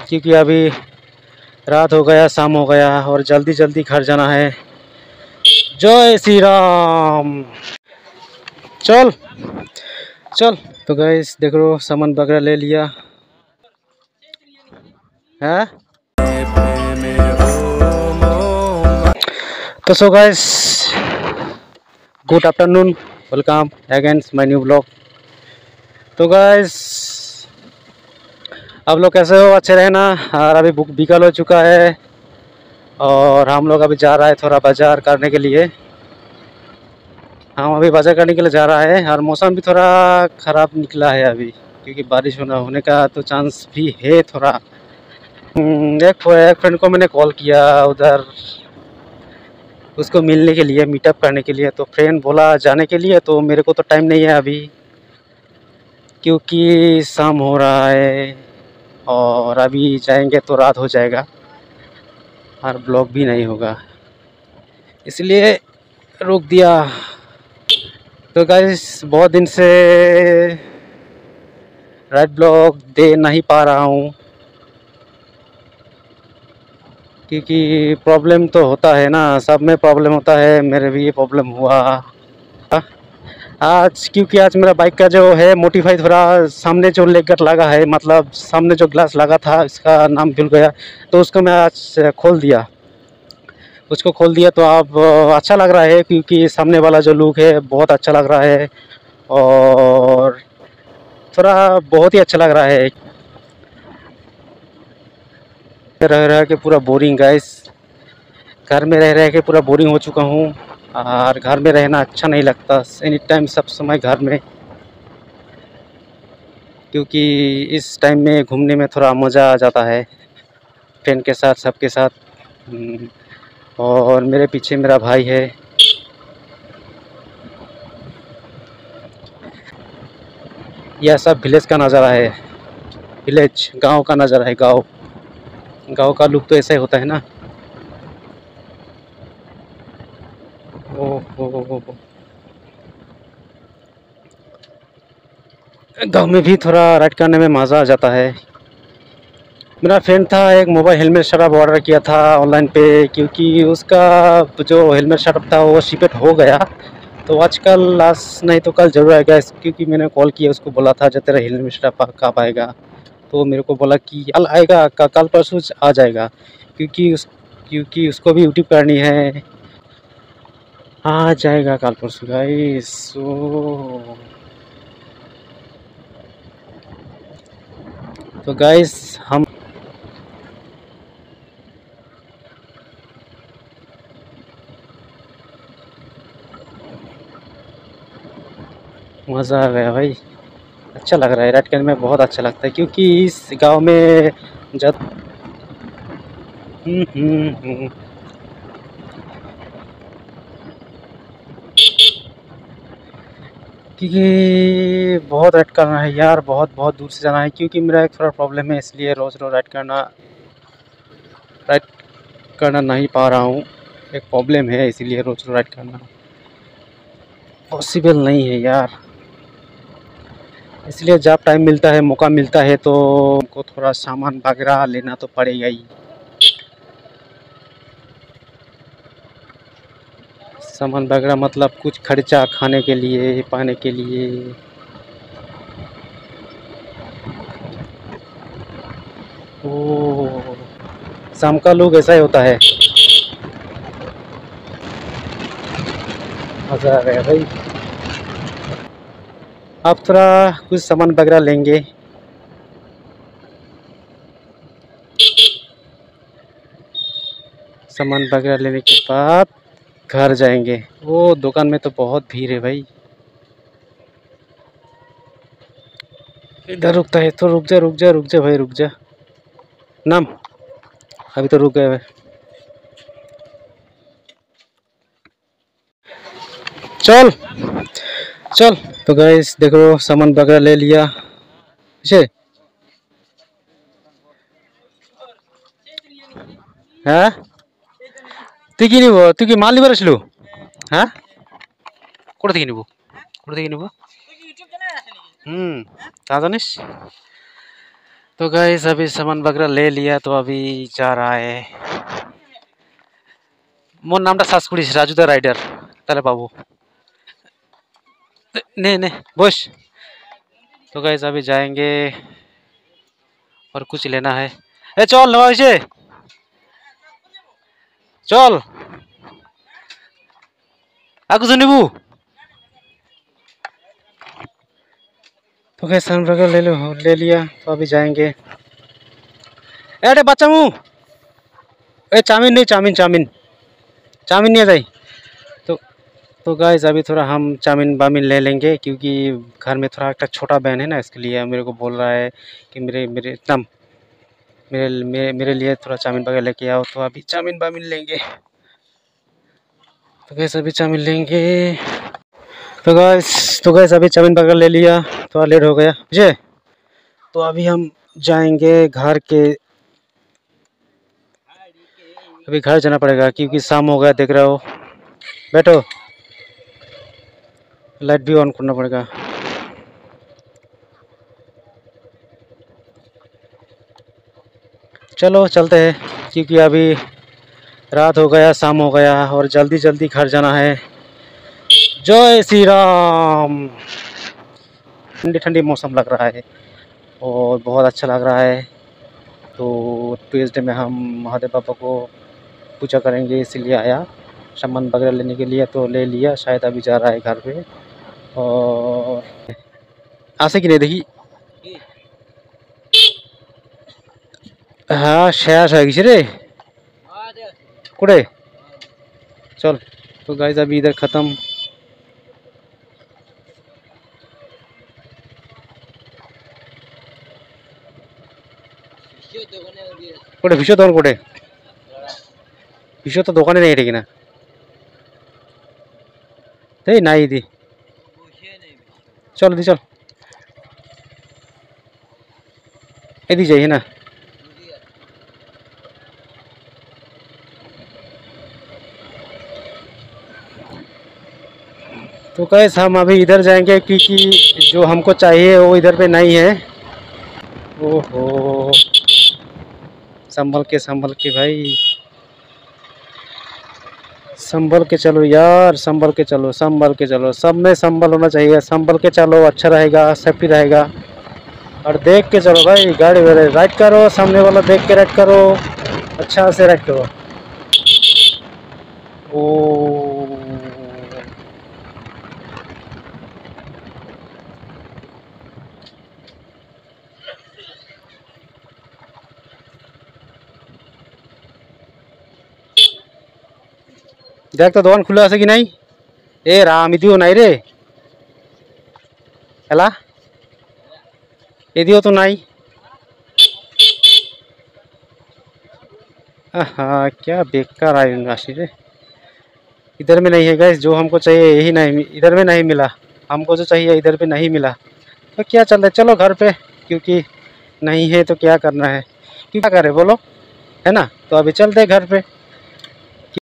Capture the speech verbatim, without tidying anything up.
क्योंकि अभी रात हो गया, शाम हो गया और जल्दी जल्दी घर जाना है। जय श्री राम। चल चल। तो गाइस देख लो, सामान वगैरह ले लिया है। तो so guys, good afternoon, welcome again my new blog. तो गाइस आप लोग कैसे हो? अच्छे रहना। और अभी बिकल हो चुका है और हम लोग अभी जा रहा है थोड़ा बाजार करने के लिए। हम अभी बाजार करने के लिए जा रहा है और मौसम भी थोड़ा ख़राब निकला है अभी, क्योंकि बारिश होना होने का तो चांस भी है थोड़ा। एक एक फ्रेंड को मैंने कॉल किया उधर, उसको मिलने के लिए, मीटअप करने के लिए। तो फ्रेंड बोला जाने के लिए, तो मेरे को तो टाइम नहीं है अभी, क्योंकि शाम हो रहा है और अभी जाएंगे तो रात हो जाएगा और ब्लॉग भी नहीं होगा, इसलिए रोक दिया। तो गाइस बहुत दिन से राइड ब्लॉग दे नहीं पा रहा हूँ, क्योंकि प्रॉब्लम तो होता है ना, सब में प्रॉब्लम होता है, मेरे भी ये प्रॉब्लम हुआ आज। क्योंकि आज मेरा बाइक का जो है मोडिफाई, थोड़ा सामने जो लेग लगा है, मतलब सामने जो ग्लास लगा था, इसका नाम भूल गया, तो उसको मैं आज खोल दिया उसको खोल दिया तो अब अच्छा लग रहा है, क्योंकि सामने वाला जो लुक है बहुत अच्छा लग रहा है और थोड़ा बहुत ही अच्छा लग रहा है। रह रह के पूरा बोरिंग गाइस, घर में रह रह के पूरा बोरिंग हो चुका हूँ और घर में रहना अच्छा नहीं लगता एनी टाइम, सब समय घर में, क्योंकि इस टाइम में घूमने में थोड़ा मज़ा आ जाता है फ्रेंड के साथ, सबके साथ। और मेरे पीछे मेरा भाई है। यह सब विलेज का नज़ारा है, विलेज गांव का नज़ारा है। गांव गांव का लुक तो ऐसा ही होता है ना। ओ हो हो हो गांव में भी थोड़ा राइड करने में मज़ा आ जाता है। मेरा फ्रेंड था, एक मोबाइल हेलमेट शटअप ऑर्डर किया था ऑनलाइन पे, क्योंकि उसका जो हेलमेट शटअप था वो शिपेट हो गया, तो आजकल आज नहीं तो कल जरूर आएगा। क्योंकि मैंने कॉल किया, उसको बोला था जब तेरा हेलमेट शटअप कब आएगा, तो मेरे को बोला कि कल आएगा, कल परसों आ जाएगा, क्योंकि उस क्योंकि उसको भी यूट्यूब करनी है। आ जाएगा कल परसों गाइस। तो गाइस हम मज़ा आ गया भाई, अच्छा लग रहा है राइड करने में, बहुत अच्छा लगता है, क्योंकि इस गांव में जब हम्म हम्म हम्म क्योंकि बहुत राइड करना है यार, बहुत बहुत दूर से जाना है, क्योंकि मेरा एक थोड़ा प्रॉब्लम है, इसलिए रोज़ रोज़ राइड करना राइड करना नहीं पा रहा हूँ। एक प्रॉब्लम है, इसीलिए रोज़ रोज़ राइड करना पॉसिबल नहीं है यार। इसलिए जब टाइम मिलता है, मौका मिलता है, तो हमको थोड़ा सामान वगैरह लेना तो पड़ेगा ही। सामान वगैरह मतलब कुछ खर्चा, खाने के लिए, पाने के लिए। ओ शाम का लोग ऐसा ही होता है। मज़ा आ गया भाई। आप थोड़ा कुछ सामान वगैरह लेंगे, सामान वगैरह लेने के बाद घर जाएंगे। वो दुकान में तो बहुत भीड़ है भाई। इधर रुकता है तो रुक जा रुक जा रुक जा भाई, रुक जा। नाम अभी तो रुक गए भाई। चल चल। तो गाइस देखो, सामान वगैरह ले लिया पीछे हाँ। তুই কি নিব? তুই কি মাল নিবার আসলু? হ্যাঁ, কোথা থেকে নিব? কোথা থেকে নিব? হুম, তা জানিস? तो गाइस अभी सामान वगैरह ले लिया तो अभी जा रहा है। मोर नाम सासकुड़ी राजू द राइडर ताले बाबू ने ने बस। तो गाइस अभी जाएंगे और कुछ लेना है। ए चल नवा से चल आगु सुनिबू। तो गाइस सामान वगैरह ले लो ले लिया तो अभी जाएंगे। अरे बच्चा मुँह ए चाउमीन नहीं चाउमीन चाउमीन चाउमीन नहीं जाए। तो तो गाइस अभी थोड़ा हम चाउमीन बामीन ले लेंगे क्योंकि घर में थोड़ा एक छोटा बहन है ना, इसके लिए मेरे को बोल रहा है कि मेरे मेरे इतना मेरे मेरे मेरे लिए थोड़ा चाउमीन वगैरह लेके आओ। तो अभी चाउमीन बामीन लेंगे। तो गाइस अभी चाउमीन लेंगे। तो गाइस तो गाइस अभी चाउमीन वगैरह ले लिया थोड़ा लेट हो गया मुझे। तो अभी हम जाएंगे घर के। अभी घर जाना पड़ेगा क्योंकि शाम हो गया देख रहे हो। बैठो लाइट भी ऑन करना पड़ेगा। चलो चलते हैं क्योंकि अभी रात हो गया शाम हो गया और जल्दी जल्दी घर जाना है। जय श्री राम। ठंडी ठंडी मौसम लग रहा है और बहुत अच्छा लग रहा है। तो ट्यूसडे में हम महादेव बाबा को पूजा करेंगे इसीलिए आया सामान वगैरह लेने के लिए। तो ले लिया शायद अभी जा रहा है घर पे। और आसे की नहीं देखी हाँ शेष है रे कुड़े चल। तो गाइस अभी इधर ख़त्म। कोटे विषय तक कोटे विषय तो दोकाने नहीं रहेगी ना ते नहीं दी चल दी चल यदि जाइए ना। तो कैसे हम अभी इधर जाएंगे क्योंकि जो हमको चाहिए वो इधर पे नहीं है। ओहो संभल के संभल के भाई संभल के चलो यार संभल के चलो संभल के चलो। सब में संभल होना चाहिए। संभल के चलो अच्छा रहेगा सेफ्टी रहेगा। और देख के चलो भाई गाड़ी वाले राइड करो सामने वाला देख के राइड करो अच्छा से राइड करो। ओ देख तो दुकान खुला आसे कि नहीं। ए राम इदियो नहीं रे हेला इदियो तो नहीं। हाँ क्या बेकार आई राशि रे। इधर में नहीं है गैस जो हमको चाहिए यही नहीं इधर में नहीं मिला। हमको जो चाहिए इधर पे नहीं मिला। तो क्या चल रहा है चलो घर पे क्योंकि नहीं है तो क्या करना है क्या करे बोलो है ना। तो अभी चलते घर पे।